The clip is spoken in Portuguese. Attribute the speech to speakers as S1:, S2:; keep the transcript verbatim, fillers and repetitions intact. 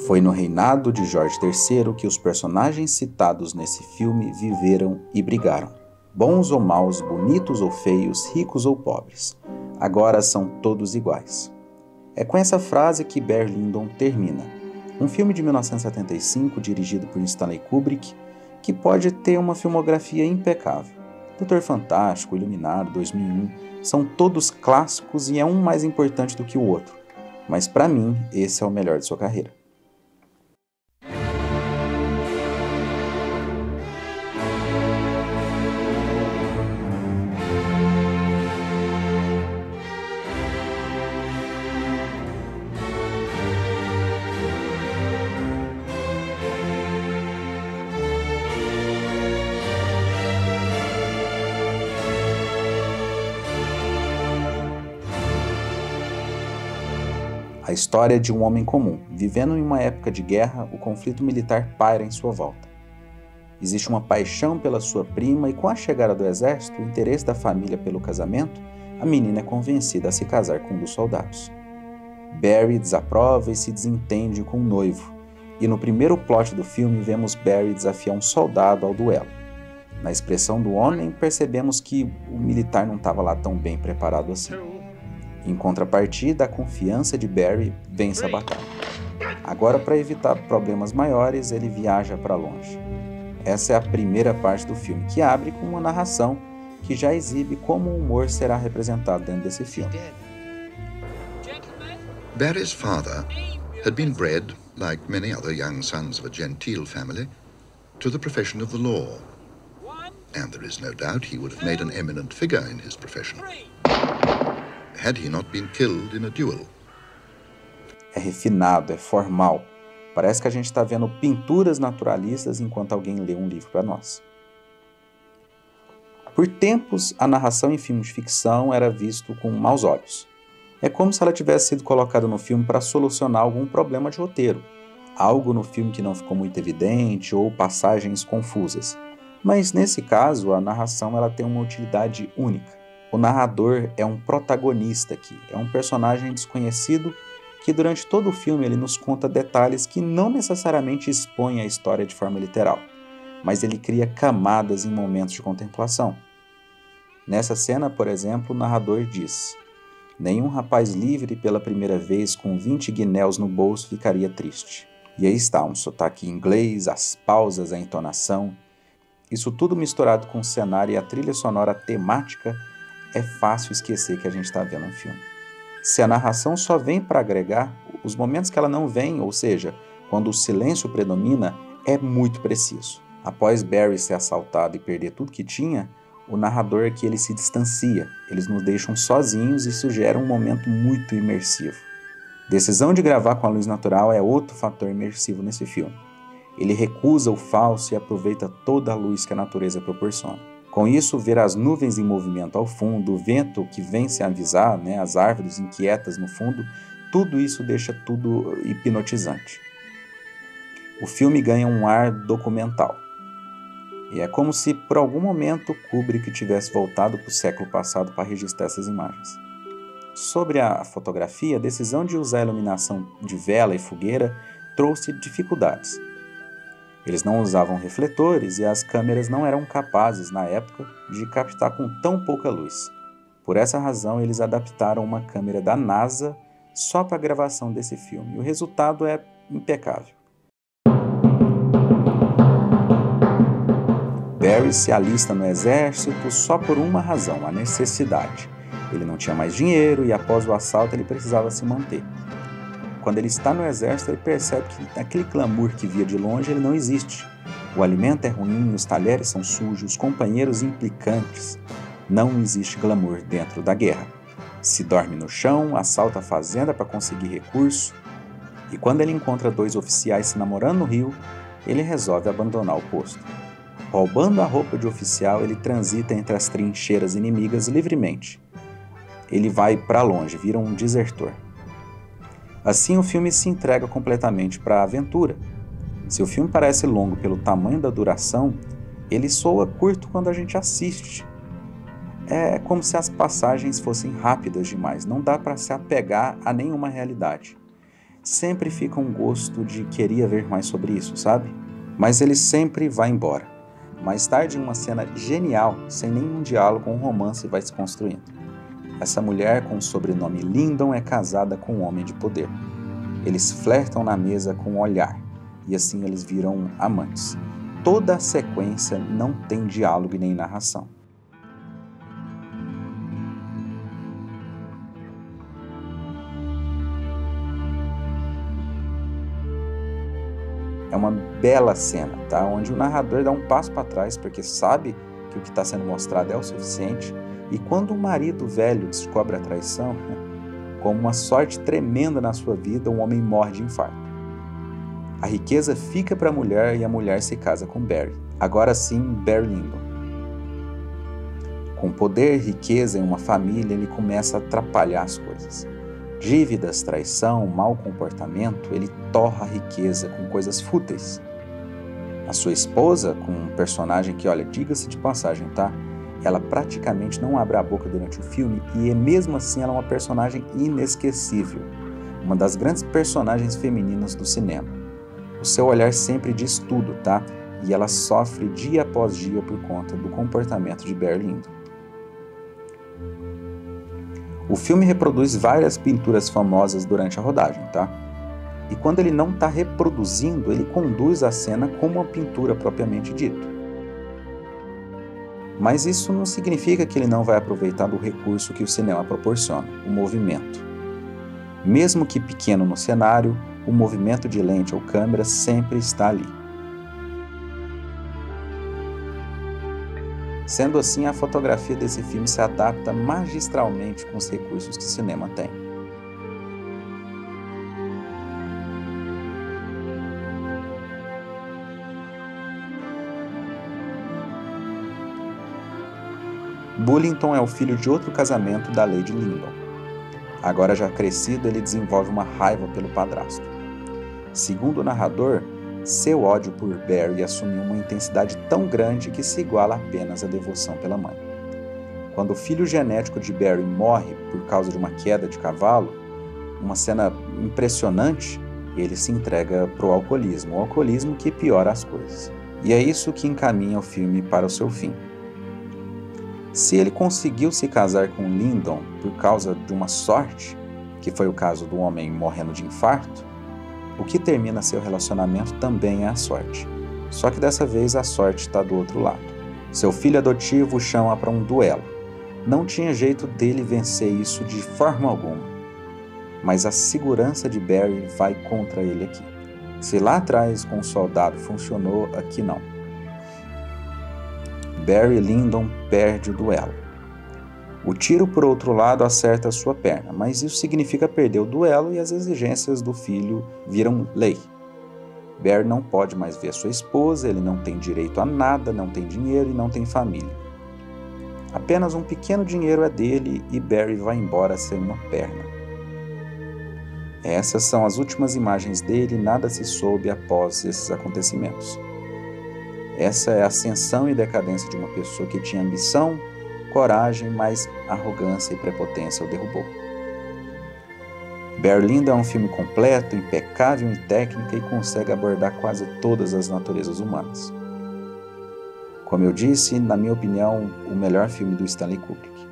S1: Foi no reinado de Jorge terceiro que os personagens citados nesse filme viveram e brigaram. Bons ou maus, bonitos ou feios, ricos ou pobres. Agora são todos iguais. É com essa frase que Barry Lyndon termina. Um filme de mil novecentos e setenta e cinco, dirigido por Stanley Kubrick, que pode ter uma filmografia impecável. Doutor Fantástico, Iluminado, dois mil e um, são todos clássicos e é um mais importante do que o outro. Mas para mim, esse é o melhor de sua carreira. A história de um homem comum, vivendo em uma época de guerra, o conflito militar paira em sua volta. Existe uma paixão pela sua prima e com a chegada do exército, o interesse da família pelo casamento, a menina é convencida a se casar com um dos soldados. Barry desaprova e se desentende com o noivo, e no primeiro plot do filme vemos Barry desafiar um soldado ao duelo. Na expressão do homem, percebemos que o militar não estava lá tão bem preparado assim. Em contrapartida, a confiança de Barry vence a batalha. Agora, para evitar problemas maiores, ele viaja para longe. Essa é a primeira parte do filme, que abre com uma narração que já exibe como o humor será representado dentro desse filme.
S2: Barry's father had been bred, like many other young sons of a genteel family, to the profession of the law. And there is no doubt he would have made an eminent figure in his profession, had he not been killed in a duel.
S1: É refinado, é formal. Parece que a gente está vendo pinturas naturalistas enquanto alguém lê um livro para nós. Por tempos, a narração em filmes de ficção era visto com maus olhos. É como se ela tivesse sido colocada no filme para solucionar algum problema de roteiro, algo no filme que não ficou muito evidente ou passagens confusas. Mas nesse caso, a narração ela tem uma utilidade única. O narrador é um protagonista aqui, é um personagem desconhecido que durante todo o filme ele nos conta detalhes que não necessariamente expõem a história de forma literal, mas ele cria camadas em momentos de contemplação. Nessa cena, por exemplo, o narrador diz: nenhum rapaz livre pela primeira vez com vinte guinéus no bolso ficaria triste. E aí está, um sotaque inglês, as pausas, a entonação, isso tudo misturado com o cenário e a trilha sonora temática. É fácil esquecer que a gente está vendo um filme. Se a narração só vem para agregar, os momentos que ela não vem, ou seja, quando o silêncio predomina, é muito preciso. Após Barry ser assaltado e perder tudo que tinha, o narrador aqui ele se distancia, eles nos deixam sozinhos e isso gera um momento muito imersivo. Decisão de gravar com a luz natural é outro fator imersivo nesse filme. Ele recusa o falso e aproveita toda a luz que a natureza proporciona. Com isso, ver as nuvens em movimento ao fundo, o vento que vem se avisar, né, as árvores inquietas no fundo, tudo isso deixa tudo hipnotizante. O filme ganha um ar documental. E é como se, por algum momento, Kubrick tivesse voltado para o século passado para registrar essas imagens. Sobre a fotografia, a decisão de usar a iluminação de vela e fogueira trouxe dificuldades. Eles não usavam refletores e as câmeras não eram capazes, na época, de captar com tão pouca luz. Por essa razão, eles adaptaram uma câmera da NASA só para a gravação desse filme. E o resultado é impecável. Barry se alista no exército só por uma razão, a necessidade. Ele não tinha mais dinheiro e após o assalto ele precisava se manter. Quando ele está no exército, ele percebe que aquele glamour que via de longe ele não existe. O alimento é ruim, os talheres são sujos, os companheiros implicantes. Não existe glamour dentro da guerra. Se dorme no chão, assalta a fazenda para conseguir recurso. E quando ele encontra dois oficiais se namorando no rio, ele resolve abandonar o posto. Roubando a roupa de oficial, ele transita entre as trincheiras inimigas livremente. Ele vai para longe, vira um desertor. Assim, o filme se entrega completamente para a aventura. Se o filme parece longo pelo tamanho da duração, ele soa curto quando a gente assiste. É como se as passagens fossem rápidas demais, não dá para se apegar a nenhuma realidade. sempre fica um gosto de queria ver mais sobre isso, sabe? Mas ele sempre vai embora. Mais tarde, em uma cena genial, sem nenhum diálogo, um romance vai se construindo. Essa mulher com o sobrenome Lyndon é casada com um homem de poder. Eles flertam na mesa com o olhar, e assim eles viram amantes. Toda a sequência não tem diálogo e nem narração. É uma bela cena, tá? Onde o narrador dá um passo para trás porque sabe que o que está sendo mostrado é o suficiente, e quando o marido velho descobre a traição, com uma sorte tremenda na sua vida, um homem morre de infarto. A riqueza fica para a mulher e a mulher se casa com Barry. Agora sim, Barry Lyndon. Com poder e riqueza em uma família, ele começa a atrapalhar as coisas. Dívidas, traição, mau comportamento, ele torra a riqueza com coisas fúteis. A sua esposa, com um personagem que, olha, diga-se de passagem, tá? Ela praticamente não abre a boca durante o filme e mesmo assim ela é uma personagem inesquecível. Uma das grandes personagens femininas do cinema. O seu olhar sempre diz tudo, tá? E ela sofre dia após dia por conta do comportamento de Barry Lyndon. O filme reproduz várias pinturas famosas durante a rodagem, tá? E quando ele não está reproduzindo, ele conduz a cena como uma pintura propriamente dita. Mas isso não significa que ele não vai aproveitar do recurso que o cinema proporciona, o movimento. Mesmo que pequeno no cenário, o movimento de lente ou câmera sempre está ali. Sendo assim, a fotografia desse filme se adapta magistralmente com os recursos que o cinema tem. Bullington é o filho de outro casamento da Lady Lyndon. Agora já crescido, ele desenvolve uma raiva pelo padrasto. Segundo o narrador, seu ódio por Barry assumiu uma intensidade tão grande que se iguala apenas à devoção pela mãe. Quando o filho genético de Barry morre por causa de uma queda de cavalo, uma cena impressionante, ele se entrega para o alcoolismo, o alcoolismo que piora as coisas. E é isso que encaminha o filme para o seu fim. Se ele conseguiu se casar com Lyndon por causa de uma sorte, que foi o caso do homem morrendo de infarto, o que termina seu relacionamento também é a sorte. Só que dessa vez a sorte está do outro lado. Seu filho adotivo o chama para um duelo. Não tinha jeito dele vencer isso de forma alguma. Mas a segurança de Barry vai contra ele aqui. Se lá atrás com o soldado funcionou, aqui não. Barry Lyndon perde o duelo. O tiro, por outro lado, acerta a sua perna, mas isso significa perder o duelo e as exigências do filho viram lei. Barry não pode mais ver sua esposa, ele não tem direito a nada, não tem dinheiro e não tem família. Apenas um pequeno dinheiro é dele e Barry vai embora sem uma perna. Essas são as últimas imagens dele e nada se soube após esses acontecimentos. Essa é a ascensão e decadência de uma pessoa que tinha ambição, coragem, mas arrogância e prepotência o derrubou. Barry Lyndon é um filme completo, impecável em técnica e consegue abordar quase todas as naturezas humanas. Como eu disse, na minha opinião, o melhor filme do Stanley Kubrick.